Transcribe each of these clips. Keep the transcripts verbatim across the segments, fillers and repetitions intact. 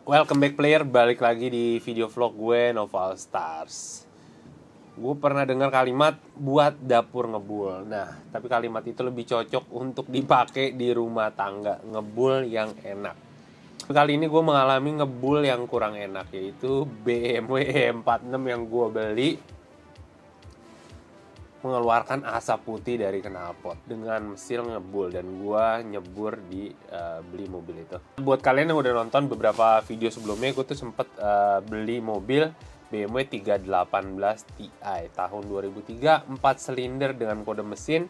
Welcome back player, balik lagi di video vlog gue Noval Stars. Gue pernah dengar kalimat buat dapur ngebul. Nah, tapi kalimat itu lebih cocok untuk dipakai di rumah tangga, ngebul yang enak. Kali ini gue mengalami ngebul yang kurang enak, yaitu B M W E empat puluh enam yang gue beli mengeluarkan asap putih dari knalpot dengan mesin ngebul, dan gua nyebur di uh, beli mobil itu. Buat kalian yang udah nonton beberapa video sebelumnya, gue tuh sempet uh, beli mobil B M W tiga delapan belas Ti tahun dua ribu tiga, empat silinder dengan kode mesin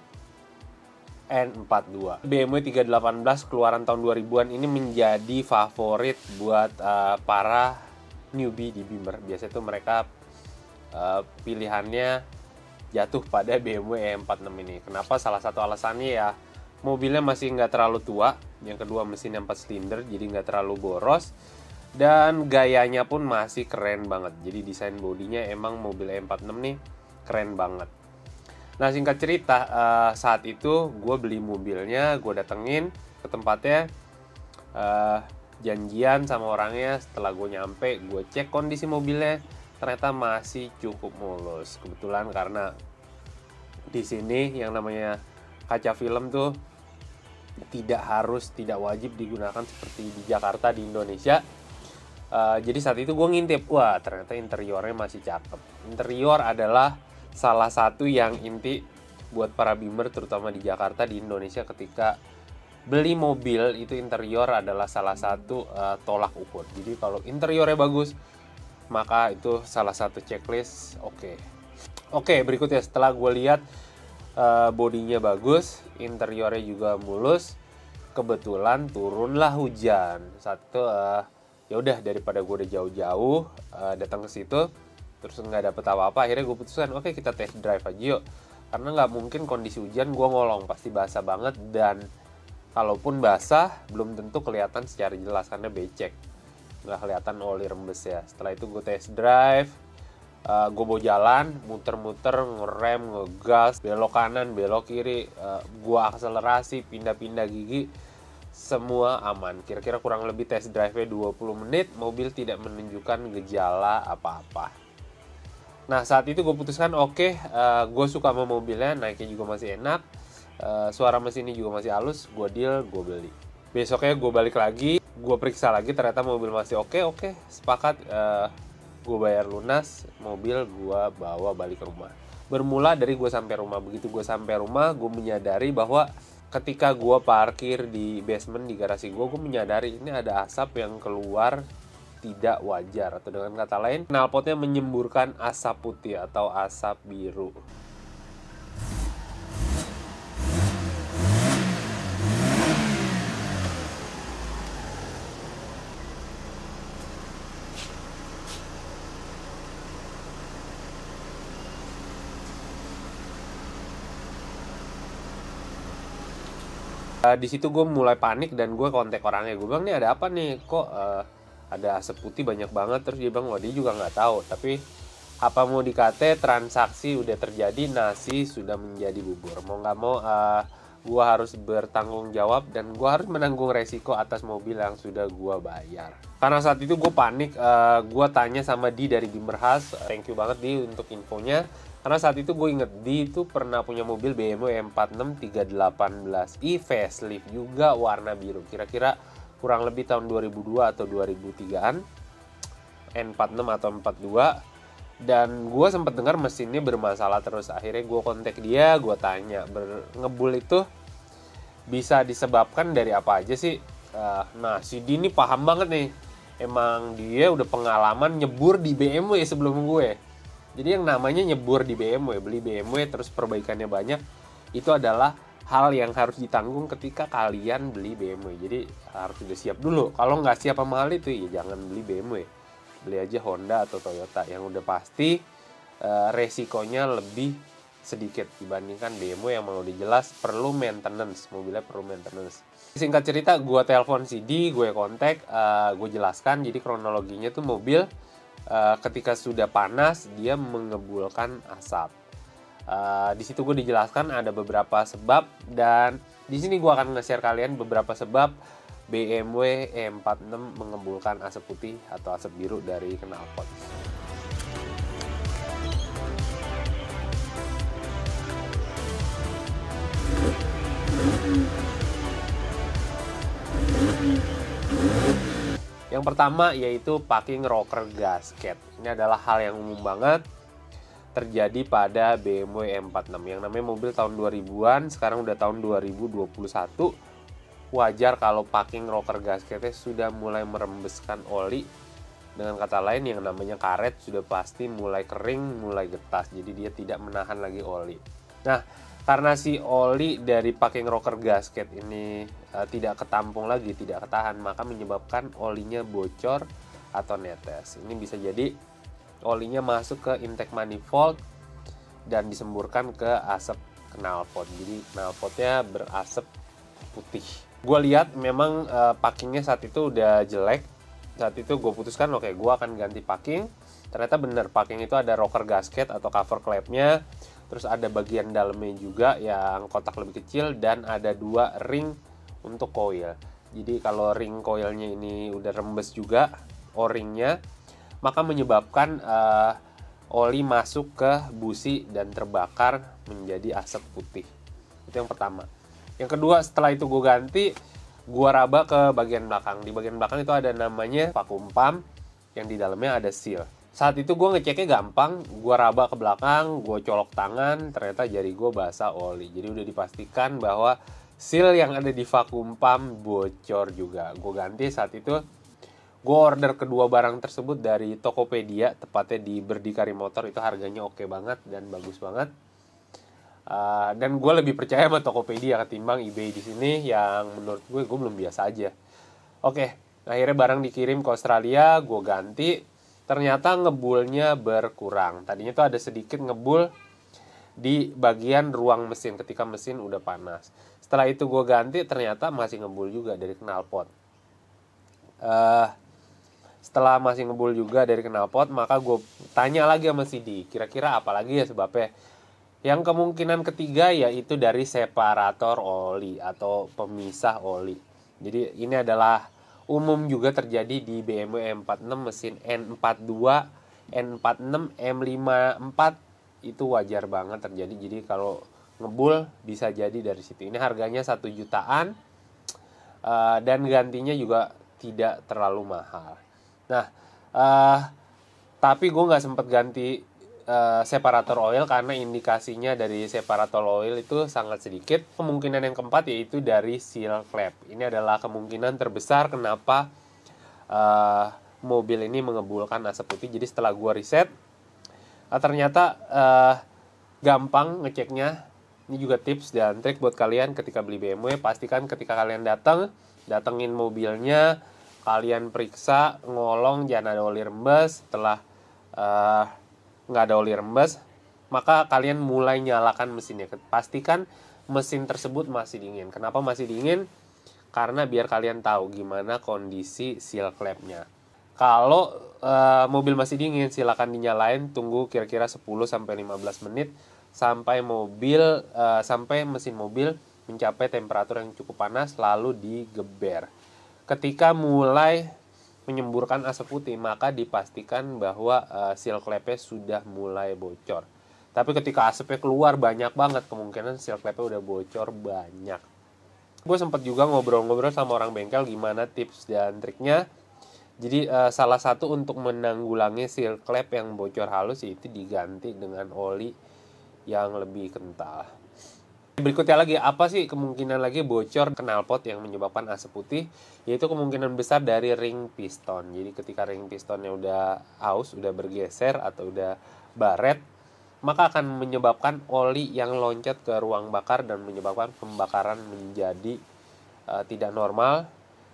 N empat puluh dua. B M W tiga delapan belas keluaran tahun dua ribuan ini menjadi favorit buat uh, para newbie di Bimmer. Biasanya tuh mereka uh, pilihannya jatuh pada B M W E empat puluh enam ini. Kenapa? Salah satu alasannya ya, mobilnya masih nggak terlalu tua. Yang kedua, mesinnya empat silinder, jadi nggak terlalu boros. Dan gayanya pun masih keren banget. Jadi desain bodinya emang mobil E empat puluh enam nih keren banget. Nah, singkat cerita, uh, saat itu gue beli mobilnya, gue datengin ke tempatnya, uh, janjian sama orangnya. Setelah gue nyampe, gue cek kondisi mobilnya, ternyata masih cukup mulus. Kebetulan karena di sini yang namanya kaca film tuh tidak harus, tidak wajib digunakan seperti di Jakarta, di Indonesia. Uh, jadi saat itu gue ngintip, wah ternyata interiornya masih cakep. Interior adalah salah satu yang inti buat para Bimmer, terutama di Jakarta, di Indonesia. Ketika beli mobil itu, interior adalah salah satu uh, tolak ukur. Jadi kalau interiornya bagus, maka itu salah satu checklist. Oke, okay. Oke, okay, berikutnya setelah gue lihat uh, bodinya bagus, interiornya juga mulus, kebetulan turunlah hujan. Satu, uh, ya udah daripada gue udah jauh-jauh uh, datang ke situ, terus nggak dapet apa-apa, akhirnya gue putuskan, oke okay, kita test drive aja yuk. Karena nggak mungkin kondisi hujan gue ngolong, pasti basah banget, dan kalaupun basah belum tentu kelihatan secara jelas karena becek, nggak kelihatan oli rembes ya. Setelah itu gue test drive, uh, gue bawa jalan, muter-muter, ngerem, ngegas, belok kanan, belok kiri, uh, gue akselerasi, pindah-pindah gigi, semua aman. Kira-kira kurang lebih test drive-nya dua puluh menit, mobil tidak menunjukkan gejala apa-apa. Nah, saat itu gue putuskan, oke, okay, uh, gue suka sama mobilnya, naiknya juga masih enak, uh, suara mesinnya juga masih halus, gue deal, gue beli. Besoknya gue balik lagi, gue periksa lagi, ternyata mobil masih oke, oke, sepakat, uh, gue bayar lunas, mobil gue bawa balik ke rumah. Bermula dari gue sampai rumah. Begitu gue sampai rumah, gue menyadari bahwa ketika gue parkir di basement di garasi gue, gue menyadari ini ada asap yang keluar tidak wajar, atau dengan kata lain, knalpotnya menyemburkan asap putih atau asap biru. Uh, di situ gue mulai panik dan gue kontak orangnya. Gue bilang, nih ada apa nih, kok uh, ada asap putih banyak banget. Terus dia bilang, wah dia juga nggak tahu, tapi apa mau dikate, transaksi udah terjadi, nasi sudah menjadi bubur. Mau nggak mau uh, gue harus bertanggung jawab, dan gue harus menanggung resiko atas mobil yang sudah gue bayar. Karena saat itu gue panik, uh, gue tanya sama Di dari Bimmer Has. Thank you banget Di untuk infonya. Karena saat itu gue inget Di itu pernah punya mobil B M W E empat puluh enam tiga delapan belas i facelift juga warna biru. Kira-kira kurang lebih tahun dua ribu dua atau dua ribu tigaan, N empat puluh enam atau empat puluh dua. Dan gue sempat dengar mesinnya bermasalah terus. Akhirnya gue kontak dia, gue tanya, ngebul itu bisa disebabkan dari apa aja sih? Uh, nah, si Di ini paham banget nih. Emang dia udah pengalaman nyebur di B M W sebelum gue. Jadi yang namanya nyebur di B M W, beli B M W terus perbaikannya banyak, itu adalah hal yang harus ditanggung ketika kalian beli B M W. Jadi harus udah siap dulu. Kalau nggak siap sama hal itu, ya jangan beli B M W. Beli aja Honda atau Toyota yang udah pasti uh, resikonya lebih sedikit dibandingkan B M W yang mau dijelas perlu maintenance, mobilnya perlu maintenance. Singkat cerita, gue telepon si Di, gue kontak, uh, gue jelaskan. Jadi kronologinya tuh mobil Uh, ketika sudah panas dia mengebulkan asap. Uh, di situ gue dijelaskan ada beberapa sebab, dan di sini gue akan nge-share kalian beberapa sebab B M W E empat enam mengembulkan asap putih atau asap biru dari knalpot. Yang pertama yaitu packing rocker gasket. Ini adalah hal yang umum banget terjadi pada B M W E empat enam. Yang namanya mobil tahun dua ribuan, sekarang udah tahun dua ribu dua puluh satu. Wajar kalau packing rocker gasketnya sudah mulai merembeskan oli. Dengan kata lain, yang namanya karet sudah pasti mulai kering, mulai getas. Jadi dia tidak menahan lagi oli. Nah, karena si oli dari packing rocker gasket ini uh, tidak ketampung lagi, tidak ketahan, maka menyebabkan olinya bocor atau netes. Ini bisa jadi olinya masuk ke intake manifold dan disemburkan ke asap knalpot. Jadi knalpotnya berasap putih. Gue lihat memang uh, packingnya saat itu udah jelek. Saat itu gue putuskan oke, okay, gue akan ganti packing. Ternyata bener, packing itu ada rocker gasket atau cover clamp-nya. Terus ada bagian dalamnya juga yang kotak lebih kecil, dan ada dua ring untuk coil. Jadi kalau ring coilnya ini udah rembes juga o-ringnya, maka menyebabkan uh, oli masuk ke busi dan terbakar menjadi asap putih. Itu yang pertama. Yang kedua, setelah itu gue ganti, gue raba ke bagian belakang. Di bagian belakang itu ada namanya vacuum pump yang di dalamnya ada seal. Saat itu gue ngeceknya gampang, gue raba ke belakang, gue colok tangan, ternyata jari gue basah oli. Jadi udah dipastikan bahwa seal yang ada di vacuum pump bocor juga. Gue ganti saat itu. Gue order kedua barang tersebut dari Tokopedia, tepatnya di Berdikari Motor. Itu harganya oke banget dan bagus banget. Uh, dan gue lebih percaya sama Tokopedia ketimbang eBay di sini yang menurut gue gue belum biasa aja. Oke, akhirnya barang dikirim ke Australia, gue ganti. Ternyata ngebulnya berkurang. Tadinya tuh ada sedikit ngebul di bagian ruang mesin ketika mesin udah panas. Setelah itu gue ganti, ternyata masih ngebul juga dari knalpot. Uh, setelah masih ngebul juga dari knalpot, maka gue tanya lagi sama si D, kira-kira apa lagi ya sebabnya. Yang kemungkinan ketiga yaitu dari separator oli atau pemisah oli. Jadi ini adalah umum juga terjadi di B M W E empat enam mesin N empat dua, N empat enam, M lima empat, itu wajar banget terjadi. Jadi kalau ngebul bisa jadi dari situ. Ini harganya satu jutaan uh, dan gantinya juga tidak terlalu mahal. Nah, uh, tapi gue nggak sempat ganti Uh, separator oil karena indikasinya dari separator oil itu sangat sedikit. Kemungkinan yang keempat yaitu dari seal clamp. Ini adalah kemungkinan terbesar kenapa uh, mobil ini mengebulkan asap putih. Jadi setelah gua riset, uh, ternyata uh, gampang ngeceknya. Ini juga tips dan trik buat kalian ketika beli B M W. Pastikan ketika kalian datang, datengin mobilnya, kalian periksa, ngolong, jangan ada oli rembes. Setelah uh, nggak ada oli rembes, maka kalian mulai nyalakan mesinnya. Pastikan mesin tersebut masih dingin. Kenapa masih dingin? Karena biar kalian tahu gimana kondisi seal clamp-nya. Kalau e, mobil masih dingin, silakan dinyalain, tunggu kira-kira sepuluh sampai lima belas menit sampai mobil e, sampai mesin mobil mencapai temperatur yang cukup panas, lalu digeber. Ketika mulai menyemburkan asap putih, maka dipastikan bahwa uh, seal clamp-nya sudah mulai bocor. Tapi ketika asapnya keluar banyak banget, kemungkinan seal clamp-nya udah bocor banyak. Gue sempat juga ngobrol-ngobrol sama orang bengkel gimana tips dan triknya. Jadi uh, salah satu untuk menanggulangi seal clamp yang bocor halus yaitu diganti dengan oli yang lebih kental. Berikutnya lagi, apa sih kemungkinan lagi bocor knalpot yang menyebabkan asap putih? Yaitu kemungkinan besar dari ring piston. Jadi ketika ring pistonnya udah aus, udah bergeser atau udah baret, maka akan menyebabkan oli yang loncat ke ruang bakar dan menyebabkan pembakaran menjadi uh, tidak normal.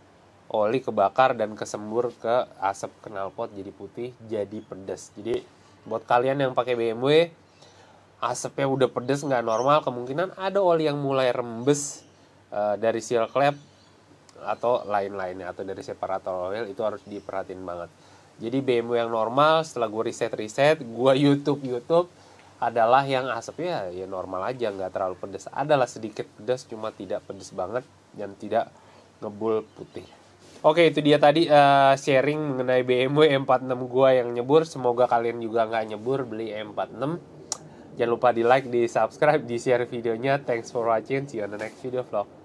Oli kebakar dan kesembur ke asap knalpot jadi putih, jadi pedas. Jadi buat kalian yang pakai B M W, asapnya udah pedes nggak normal, kemungkinan ada oli yang mulai rembes uh, dari seal clamp atau lain-lainnya, atau dari separator oil. Itu harus diperhatiin banget. Jadi B M W yang normal, setelah gue riset-riset, gue YouTube-YouTube, adalah yang asapnya ya normal aja, nggak terlalu pedes. Adalah sedikit pedes, cuma tidak pedes banget dan tidak ngebul putih. Oke, itu dia tadi uh, sharing mengenai B M W E empat enam gua yang nyebur. Semoga kalian juga nggak nyebur beli E empat enam. Jangan lupa di like, di subscribe, di share videonya. Thanks for watching. See you on the next video vlog.